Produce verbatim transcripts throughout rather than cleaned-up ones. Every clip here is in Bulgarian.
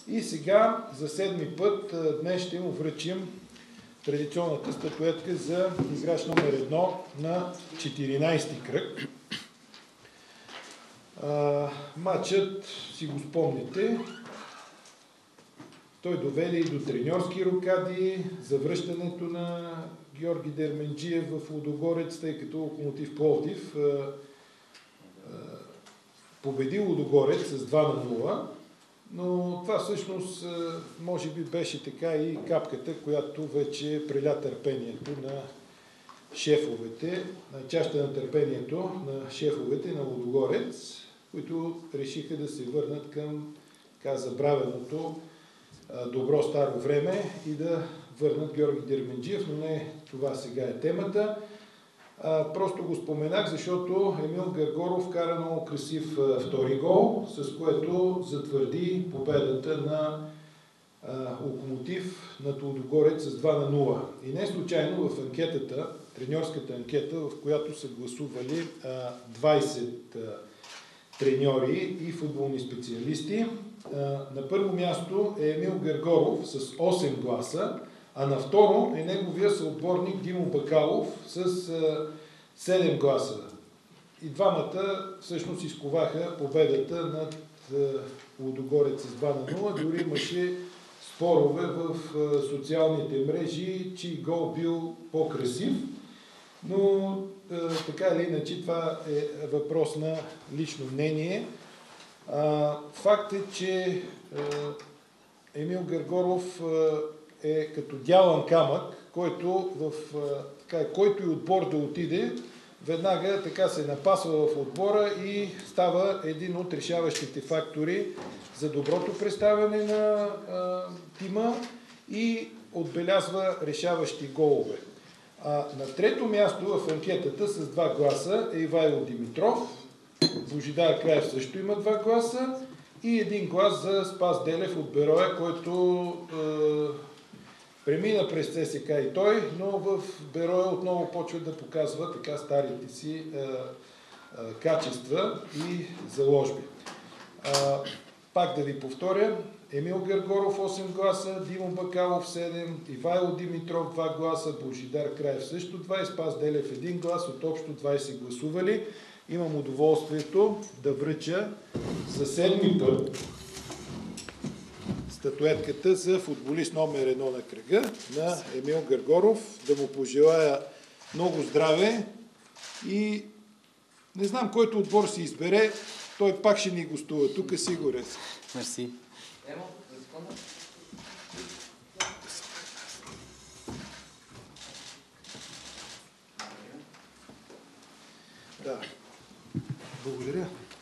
И сега за седми път днес ще му връчим традиционната статуетка за играч номер едно на четиринайсети кръг. А, матчът, си го спомните, той доведе и до треньорски рокади, завръщането на Георги Дерменджиев в Лудогорец, тъй като Локомотив Пловдив а, а, победи Лудогорец с два на нула, но това всъщност може би беше така и капката, която вече преля търпението на шефовете, на чашата на търпението на шефовете на Лудогорец, които решиха да се върнат към така забравеното добро старо време и да върнат Георги Дерменджиев, но не това сега е темата. А, просто го споменах, защото Емил Гъргоров кара много красив а, втори гол, с което затвърди победата на а, Локомотив над Лудогорец с два на нула. И не случайно в анкетата, треньорската анкета, в която са гласували а, двайсет а, треньори и футболни специалисти, а, на първо място е Емил Гъргоров с осем гласа, а на второ е неговия съотборник Димо Бакалов с а, седем гласа. И двамата всъщност изковаха победата над а, Лудогорец с два на нула. Дори имаше спорове в а, социалните мрежи, чий гол бил по-красив. Но а, така или иначе това е въпрос на лично мнение. А, факт е, че а, Емил Гъргоров а, е като дялан камък, който, в, така, който и отбор да отиде, веднага така се напасва в отбора и става един от решаващите фактори за доброто представяне на а, тима и отбелязва решаващи голове. А, на трето място в анкетата с два гласа е Ивайло Димитров, Божидар Краев също има два гласа и един глас за Спас Делев от Бероя, който а, премина през ЦСКА и той, но в Бероя отново почва да показва така старите си а, а, качества и заложби. А, пак да ви повторя, Емил Гъргоров осем гласа, Димо Бакалов седем, Ивайло Димитров два гласа, Божидар Краев също два и Спас Делев един глас, от общо двайсет гласували. Имам удоволствието да връча за седми път статуетката за футболист номер едно на кръга на Емил Гъргоров. Да му пожелая много здраве и не знам който отбор си избере, той пак ще ни гостува. Тук е сигурен. Мерси. Да. Благодаря.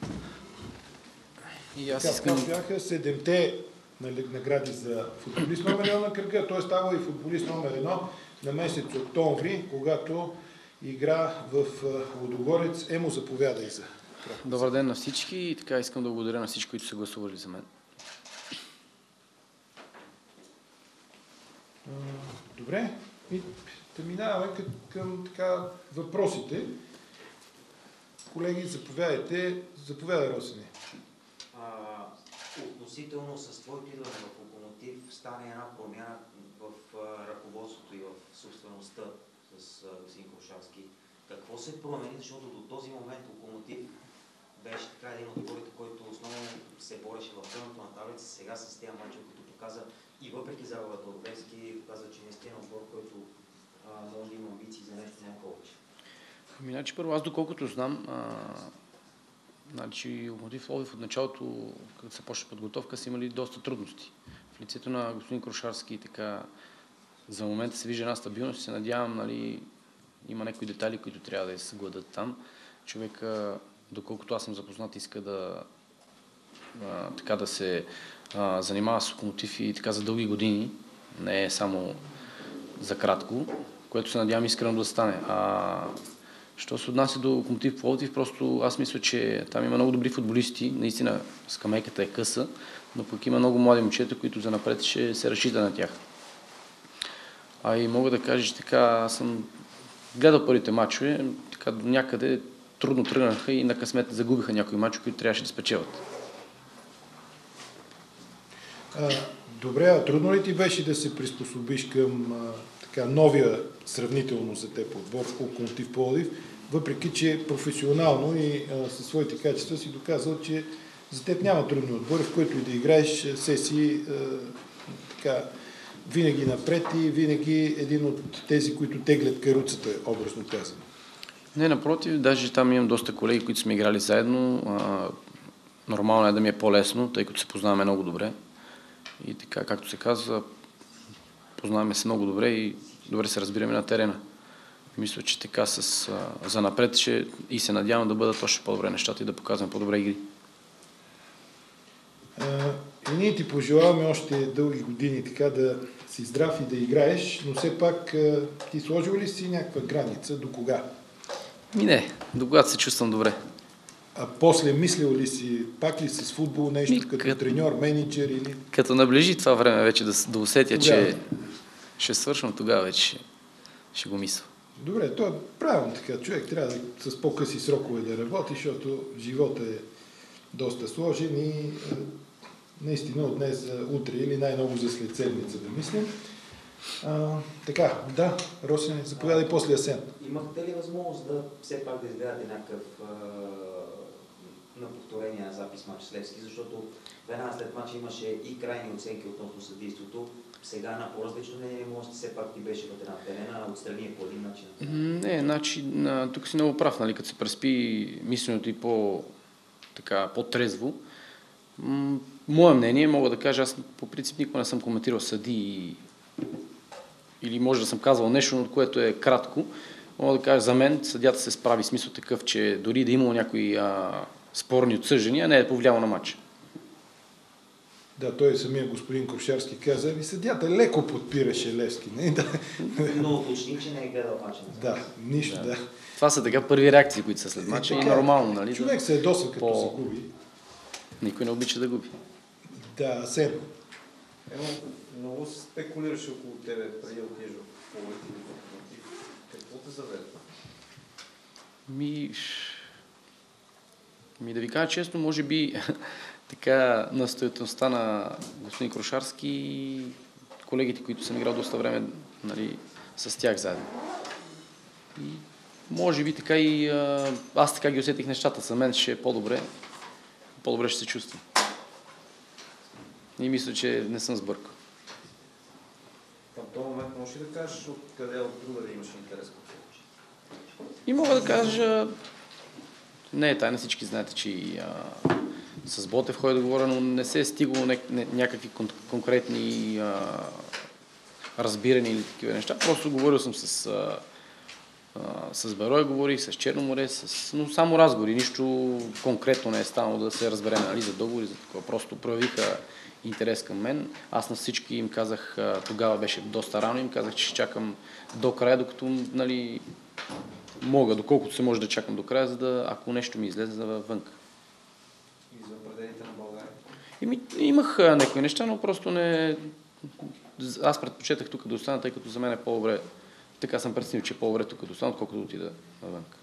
И аз така, искам... бяха седемте награди за футболист номер едно на кръга. Той става и футболист номер едно на месец октомври, когато игра в Лудогорец. Емо, заповядай за. Добър ден на всички и така искам да благодаря на всички, които са гласували за мен. Добре. И да минаваме към, към така, въпросите. Колеги, заповядайте. Заповядай, Росене. Относително с твоето идване в Локомотив стане една промяна в а, ръководството и в собствеността с а, господин Крушарски. Какво се промени, защото до този момент Локомотив беше така един от отборите, който основно се бореше в дъното на таблица, сега с тези мачове, които показа и въпреки загубата от Левски, показа, че наистина е отбор, който а, може да има амбиции за нещо не повече. Ами, значи, първо, аз доколкото знам, а... Значи, Локомотив Пловдив от началото, като се почне подготовка, са имали доста трудности. В лицето на господин Крушарски така, за момента се вижда една стабилност и се надявам, нали, има някои детайли, които трябва да се гладат там. Човека, доколкото аз съм запознат, иска да, а, така да се а, занимава с Локомотив и така за дълги години, не е само за кратко, което се надявам искрено да стане. А, Що се отнася до Локомотив Пловдив, просто аз мисля, че там има много добри футболисти, наистина скамейката е къса, но пък има много млади момчета, които занапред ще се разчита на тях. А и мога да кажа, че така, аз съм гледал първите мачове, така до някъде трудно тръгнаха и на късмет загубиха някои мачове, които трябваше да спечелят. А, добре, а трудно ли ти беше да се приспособиш към а, така, новия сравнително за теб отбор Локомотив Пловдив, въпреки че професионално и а, със своите качества си доказал, че за теб няма трудни отбори, в които и да играеш, се си а, така, винаги напред и винаги един от тези, които теглят каруцата, образно казано. Не, напротив, даже там имам доста колеги, които сме играли заедно. А, нормално е да ми е по-лесно, тъй като се познаваме много добре. И така, както се казва, познаваме се много добре и добре се разбираме на терена. Мисля, че така с, а, за напред ще и се надявам да бъдат още по-добре нещата и да показваме по-добре игри. А, и ние ти пожелаваме още дълги години така да си здрав и да играеш, но все пак а, ти сложил ли си някаква граница до кога? Ми не, до когато се чувствам добре. А после мислил ли си пак ли с футбол нещо, Ми, като кът... треньор, менеджер или... Като наближи това време вече да, да усетя, Тогава. че ще свършвам, тогава вече ще, ще го мисля. Добре, то е правилно така. Човек трябва да с по-къси срокове да работи, защото живота е доста сложен и е, наистина от днес за утре или най-много за след седмица да мислим. А, така, да, Росене, заповядай после Асен. Имахте ли възможност да все пак да изгледате някакъв а, на повторение на запис мач с Левски, защото веднага след мача имаше и крайни оценки относно съдейството. Сега на по-различно мнение може все пак ти беше вътре на терена, отстрани е по един начин. Не, значи, тук си много прав, нали, като се преспи мисленето и по, така, по-трезво. Мое мнение, мога да кажа, аз по принцип никога не съм коментирал съди или може да съм казвал нещо, но което е кратко. Мога да кажа, за мен съдята се справи, смисъл такъв, че дори да имало някои а, спорни отсъждания, не е повлияло на матча. Да, той самия господин Крушарски каза, и съдята леко подпираше Левски. Не? Да. Но уточни, че не е гледал мача. Да, нищо, да. да. Това са така първи реакции, които са след мача и нормално, нали? Човек се ядосва, като по... се губи. Никой не обича да губи. Да, Асен. Емо, много се спекулираше около тебе преди да отидеш в Пловдив или в Локомотив. Какво те заведе? Ми... Ми да ви кажа честно, може би така настоятелността на господин Крушарски и колегите, които съм играл доста време, нали, с тях заедно. И може би така и а, аз така ги усетих нещата. За мен ще е по-добре. По-добре ще се чувствам. И мисля, че не съм сбъркал. В този момент можеш ли да кажеш откъде от друга да имаш интерес? И мога да кажа, не е тайна, всички знаете, че и, а, с Ботев ходя да говоря, но не се е стигало някакви кон- конкретни а, разбирания или такива неща. Просто говорил съм с, а, а, с Берой, говорих с Черноморе, с, но само разговори. Нищо конкретно не е станало да се разбере, нали, за договори, за такова. Просто проявиха интерес към мен. Аз на всички им казах, а, тогава беше доста рано, им казах, че ще чакам до края, докато, нали, мога, доколкото се може да чакам до края, за да, ако нещо ми излезе вънка. И за пределите на България? Ими, имах а, някои неща, но просто не... Аз предпочетах тук да остана, тъй като за мен е по-добре. Така съм преценил, че е по-добре тук да остана, отколкото да отида навънка.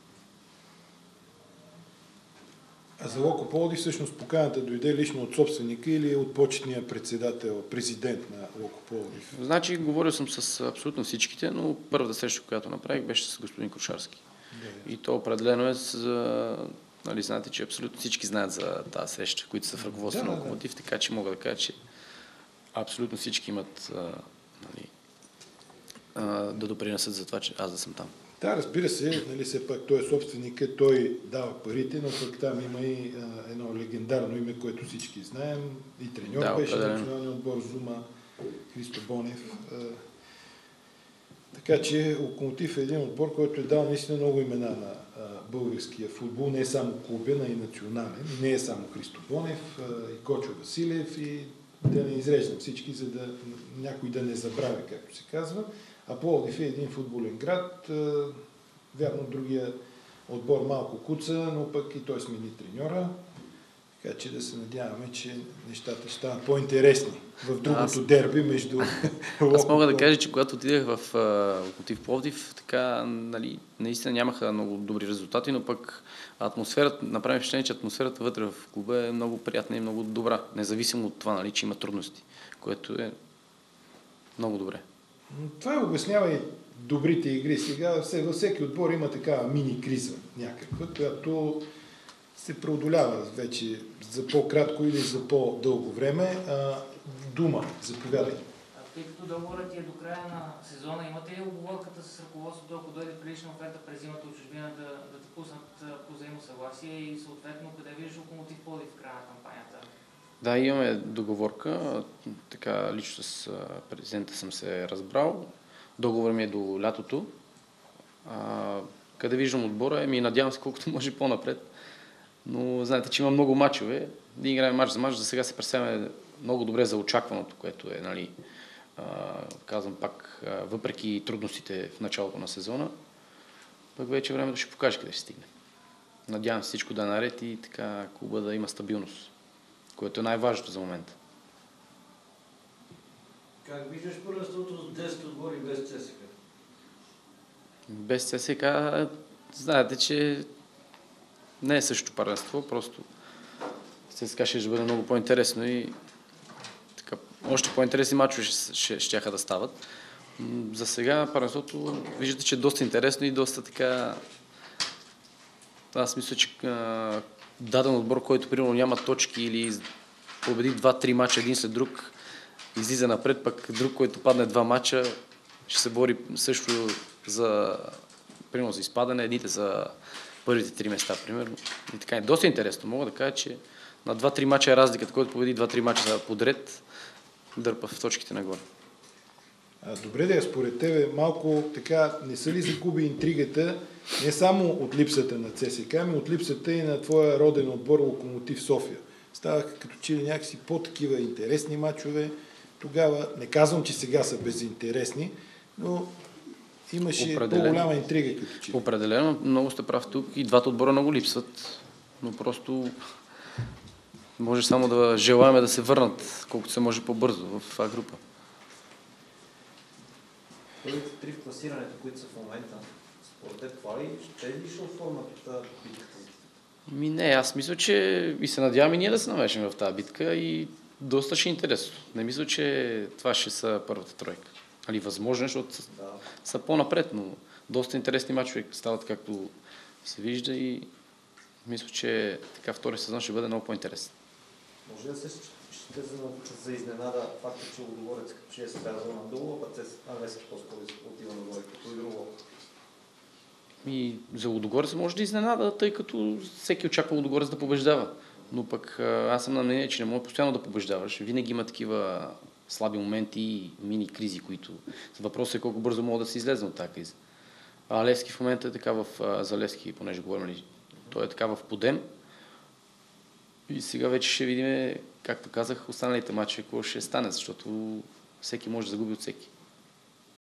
А за Локо Пловдив всъщност поканата дойде лично от собственика или от почетния председател, президент на Локо Пловдив? Значи, говорил съм с абсолютно всичките, но първата среща, която направих, беше с господин Крушарски. Да, и то определено е за... Нали, знаете, че абсолютно всички знаят за тази среща, които са в ръководство да, на Локомотив, да. Така че мога да кажа, че абсолютно всички имат а, нали, а, да допринесат за това, че аз да съм там. Да, разбира се, нали, все пак той е собственик, той дава парите, но пък там има и а, едно легендарно име, което всички знаем. И треньор да, беше на националния отбор Зума, Христо Бонев. А, така че Локомотив е един отбор, който е дал наистина много имена на а, българския футбол, не е само клубен, а и национален. Не е само Христо Бонев, а, и Кочо Василев, и да не изреждам всички, за да някой да не забравя, както се казва. А Пловдив е един футболен град. Вярно, другия отбор малко куца, но пък и той смени треньора. Така че да се надяваме, че нещата ще станат по-интересни в другото Аз- дерби между Аз мога да кажа, че когато отидах в а, Локомотив Пловдив, така, нали, наистина нямаха много добри резултати, но пък атмосферата, направи впечатление, че атмосферата вътре в клуба е много приятна и много добра, независимо от това, нали, че има трудности, което е много добре. Това обяснява и добрите игри. Сега все- във всеки отбор има такава мини-криза някаква, която се преодолява вече за по-кратко или за по-дълго време. А, дума, заповядай. А тъй като договорът ти е до края на сезона, имате ли оговорката с ръководството, ако дойде прилична оферта през зимата от чужбина, да, да те пуснат а, по взаимно съгласие и съответно къде виждаш Локомотив Пловдив в края на кампанията? Да, имаме договорка, така лично с а, президента съм се разбрал. Договор ми е до лятото. А, къде виждам отбора, ми надявам се колкото може по-напред. Но знаете, че има много мачове. Да играем мач за мач, за сега се представяме много добре за очакваното, което е, нали, а, казвам пак, а, въпреки трудностите в началото на сезона, пък вече времето ще покаже къде ще стигне. Надявам се всичко да е наред и така клуба да има стабилност, което е най-важното за момента. Как виждаш първенството с десет отбори без ЦСКА? Без ЦСКА, знаете, че не е същото първенство, просто ЦСКА ще бъде много по-интересно и така, още по-интересни мачове ще, ще, щяха да стават. М, За сега първенството виждате, че е доста интересно и доста така... Аз мисля, че а, даден отбор, който примерно няма точки или победи два-три мача един след друг, излиза напред, пък друг, който падне два мача, ще се бори също за, примерно, за изпадане, едните за първите три места, примерно. И така е доста интересно. Мога да кажа, че на два-три мача е разликата, който победи два-три мача подред, дърпа в точките нагоре. А, добре да е, според тебе, малко така не са ли загуби интригата не само от липсата на ЦСКА, ами от липсата и на твоя роден отбор Локомотив София? Ставаха като че ли някакси по-такива интересни мачове. Тогава, не казвам, че сега са безинтересни, но имаше Определено. по-голяма интрига като че ли. Определено, много сте прав тук и двата отбора много липсват, но просто може само да желаем да се върнат колкото се може по-бързо в това група. Първите три в класирането, които са в момента, според теб, това ли ще ли ще оформят битката за титлата? Ми не, аз мисля, че и се надявам и ние да се намешим в тази битка и доста ще е интересно. Не мисля, че това ще са първата тройка. Али възможно, защото са, Да. са по-напред, но доста интересни мачове стават както се вижда и мисля, че така втори сезон ще бъде много по-интересен. Може да се ще за, за изненада факта, че Лудогорец като че е слязал надолу, а пък Левски по-скоро отива нагоре като и друго. И за Лудогорец може да изненада, тъй като всеки очаква Лудогорец да побеждава. Но пък а, аз съм на мнение, че не може постоянно да побеждаваш. Винаги има такива слаби моменти и мини кризи, които... Въпросът е колко бързо могат да се излезе от тази криза. А Левски в момента е така в... а, за Левски, понеже говорим, нали, той е така в подем. И сега вече ще видим, както казах, останалите матчи, какво ще стане, защото всеки може да загуби от всеки.